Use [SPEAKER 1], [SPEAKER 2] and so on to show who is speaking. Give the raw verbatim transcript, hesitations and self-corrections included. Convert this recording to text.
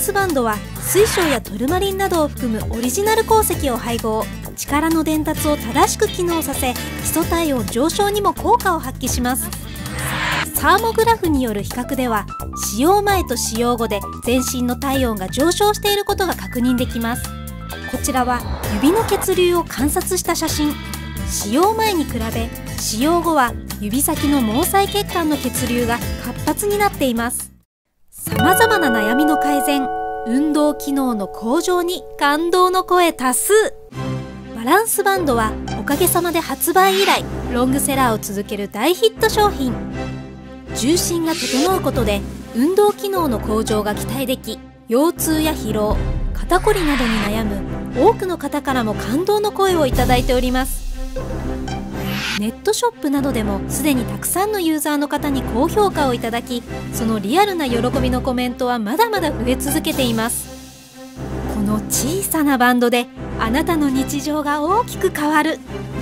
[SPEAKER 1] スバンドは水晶やトルマリンなどを含むオリジナル鉱石を配合、力の伝達を正しく機能させ、基礎体温上昇にも効果を発揮します。サーモグラフによる比較では、使用前と使用後で全身の体温が上昇していることが確認できます。こちらは指の血流を観察した写真。使用前に比べ使用後は指先の毛細血管の血流が活発になっています。さまざまな悩みの改善、運動機能の向上に感動の声多数。バランスバンドはおかげさまで発売以来ロングセラーを続ける大ヒット商品。重心が整うことで運動機能の向上が期待でき、腰痛や疲労、肩こりなどに悩む多くの方からも感動の声をいただいております。ネットショップなどでもすでにたくさんのユーザーの方に高評価をいただき、そのリアルな喜びのコメントはまだまだ増え続けています。この小さなバンドであなたの日常が大きく変わる。